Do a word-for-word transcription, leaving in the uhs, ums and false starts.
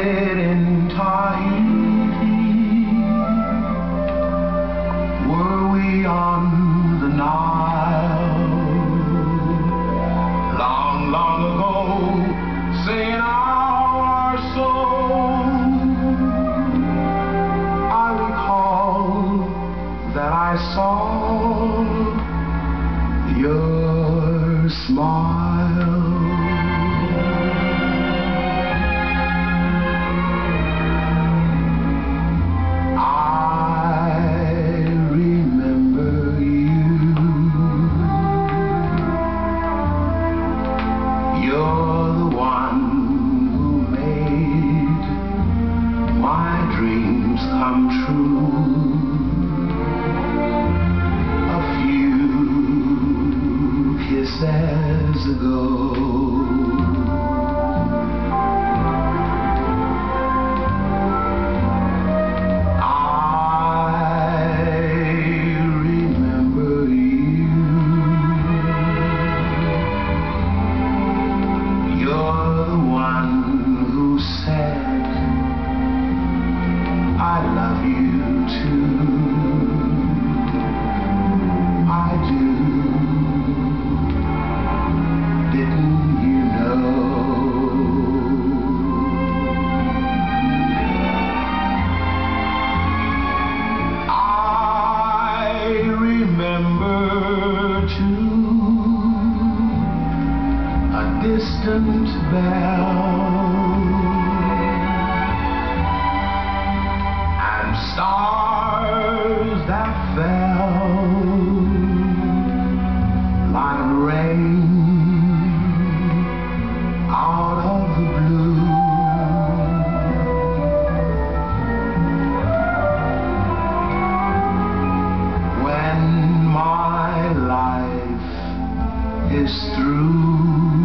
landed in Tahiti. Were we on the Nile? Long, long ago, saying our soul. I recall that I saw your smile. Come true. A few kisses ago, I remember you. You're the one who said I love you too. I do. Didn't you know? I remember too a distant bell, stars that fell like rain out of the blue. When my life is through,